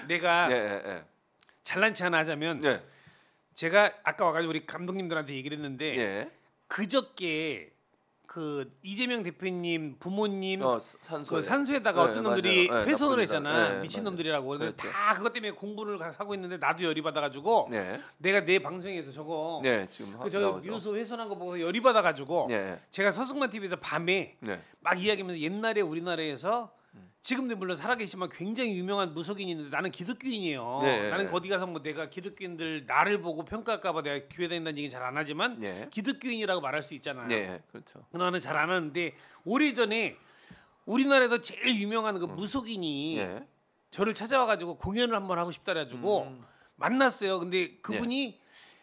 내가 예, 예, 예. 잘난 체 하나 하자면 제가 아까 와가지고 우리 감독님들한테 얘기를 했는데 그저께 그 이재명 대표님 부모님 그 산소에다가 어떤 놈들이 훼손을 했잖아. 미친놈들이라고. 그래서 다 그것 때문에 공부를 하고 있는데 나도 열이 받아가지고 내가 내 방송에서 저거 지금 저 유소 훼손한 거 보고 열이 받아가지고 제가 서승만 TV에서 밤에 막 이야기하면서 옛날에 우리나라에서 지금도 물론 살아계시지만 굉장히 유명한 무속인이 있는데 나는 기독교인이에요. 나는 어디 가서 뭐 내가 기독교인들 나를 보고 평가할까봐 내가 교회 다닌다는 얘기는 잘 안 하지만 기독교인이라고 말할 수 있잖아요. 그렇죠. 나는 잘 안 하는데 오래전에 우리나라에서 제일 유명한 그 무속인이 저를 찾아와가지고 공연을 한번 하고 싶다 그래가지고 만났어요. 근데 그분이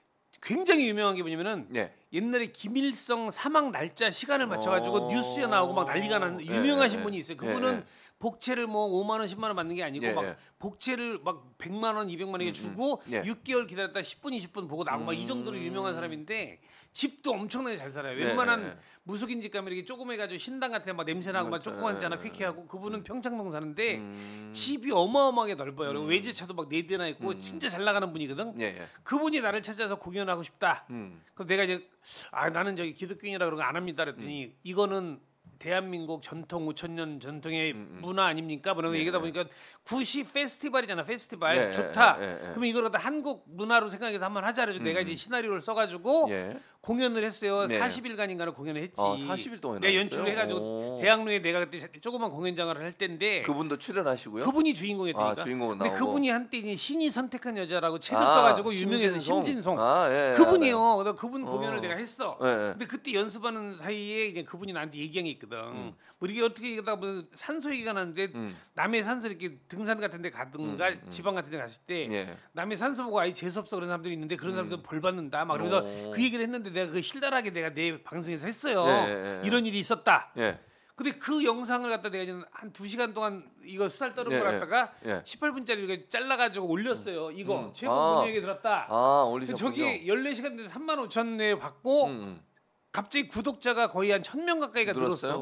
굉장히 유명한 게 뭐냐면은 옛날에 김일성 사망 날짜 시간을 맞춰가지고 뉴스에 나오고 막 난리가 나는 유명하신 분이 있어요. 그분은 복채를 뭐 5만 원, 10만 원 받는 게 아니고 막 복채를 막 100만 원, 200만 원에 주고 6개월 기다렸다 10분, 20분 보고 나오고 막 이 정도로 유명한 사람인데 집도 엄청나게 잘 살아요. 웬만한 무속인 집 가면 이렇게 조그매가지고 신당 같은 막 냄새나고 막 조그만잖아 쾌쾌하고 그분은 평창동 사는데 집이 어마어마하게 넓어요. 그리고 외제차도 막 4대나 있고 진짜 잘 나가는 분이거든. 그분이 나를 찾아서 공연하고 싶다. 그럼 내가 이제 나는 저기 기독교인이라 그런 거 안 합니다. 그랬더니 이거는 대한민국 전통 5,000년 전통의 문화 아닙니까? 그러면 얘기하다 보니까 굿이 페스티벌이잖아. 페스티벌 좋다. 그러면 이걸 갖다 한국 문화로 생각해서 한번 하자. 그래서 내가 이제 시나리오를 써가지고 공연을 했어요. 40일간인가를 공연을 했지. 40일 동안 내가 연출을 해가지고 대학로에 내가 그때 조그만 공연장을 할 때인데 그분도 출연하시고요? 그분이 주인공이었다니까. 주인공은 근데 나오고. 그분이 한때 이제 신이 선택한 여자라고 책을 써가지고 유명해서 심진송. 예, 그분이요. 그래서 그분 공연을 내가 했어. 근데 그때 연습하는 사이에 이제 그분이 나한테 얘기한 게 있거든. 뭐 이게 어떻게 하다 보면 산소 얘기가 나는데 남해 산소 이렇게 등산 같은 데 가든가 지방 같은 데 갔을 때 남해 산소 보고 아예 재수없어 그런 사람들이 있는데 그런 사람들은 벌 받는다 막 그러면서 그 얘기를 했는데 내가 그 실달하게 내가 내 방송에서 했어요. 이런 일이 있었다. 근데 그 영상을 갖다 내가 한 2시간 동안 이거 수달 떠는 걸 갖다가 18분짜리 이렇게 잘라가지고 올렸어요. 이거 최고 문의에게 들었다. 올리셨군요. 저기 14시간 돼서 35,000회 받고 갑자기 구독자가 거의 한 1,000명 가까이가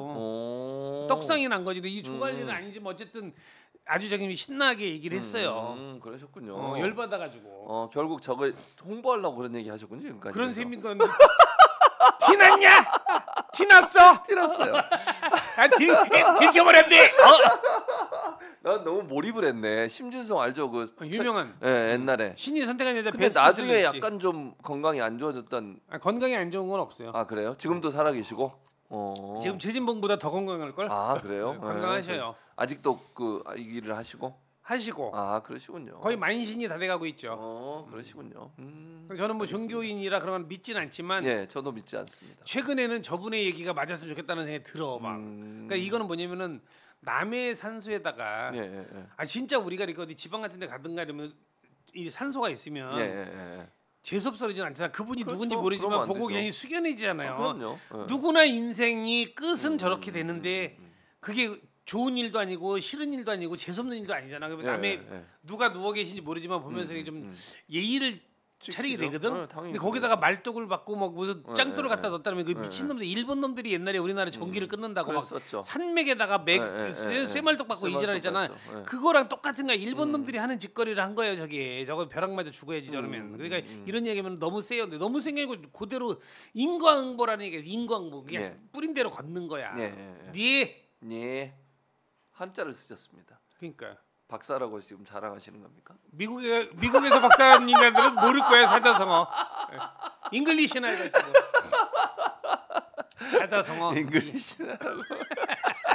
늘었어. 떡상이 난 거지. 근데 이 조관리는 아니지만 어쨌든 아주 저기 신나게 얘기를 했어요. 그러셨군요. 열받아가지고. 결국 저거 홍보하려고 그런 얘기 하셨군요. 지금까지. 그런 셈인 건데. 티났냐? 티났어? 티났어요. 들켜버렸네. 난 너무 몰입을 했네. 심진성 알죠? 그 유명한. 옛날에. 신이 선택한 여자 근데 나중에 약간 좀 건강이 안 좋아졌던. 건강이 안 좋은 건 없어요. 그래요? 지금도 살아계시고? 지금 최진봉보다 더 건강할 걸. 그래요? 건강하셔요. 아직도 이 일을 하시고? 그러시군요. 거의 만신이 다 돼가고 있죠. 그러시군요. 저는 뭐 종교인이라 그런 건 믿진 않지만 저도 믿지 않습니다. 최근에는 저분의 얘기가 맞았으면 좋겠다는 생각이 들어 막. 그러니까 이거는 뭐냐면은 남의 산소에다가 진짜 우리가 이렇게 어디 지방 같은 데 가든가 이러면 이 산소가 있으면 재수없어 그러진 않잖아. 그분이 누군지 모르지만 보고 괜히 숙연해지잖아요. 그럼요. 누구나 인생이 끝은 저렇게 되는데 그게 좋은 일도 아니고 싫은 일도 아니고 재수없는 일도 아니잖아. 그러면 남의 누가 누워 계신지 모르지만 보면서 좀 예의를 차리게 되거든. 근데 거기다가 말뚝을 받고 막 무슨 짱돌을 갖다 넣었다면 그 미친놈들 일본 놈들이 옛날에 우리나라 전기를 끊는다고 막 산맥에다가 쇠말뚝 받고 이지랄했잖아. 그거랑 똑같은 거야. 일본 놈들이 하는 짓거리를 한 거예요. 저거 벼락 맞아 죽어야지 저러면. 그러니까 이런 얘기하면 너무 세요. 근데 너무 생기고 그대로 인과응보라는 얘기야. 인과응보 그냥 뿌린 대로 걷는 거야. 한자를 쓰셨습니다. 그러니까 박사라고 지금 자랑하시는 겁니까? 미국에서 박사한 인간들은 모를 거야 사자성어. 잉글리시나 이거 사자성어. 잉글리시나라고.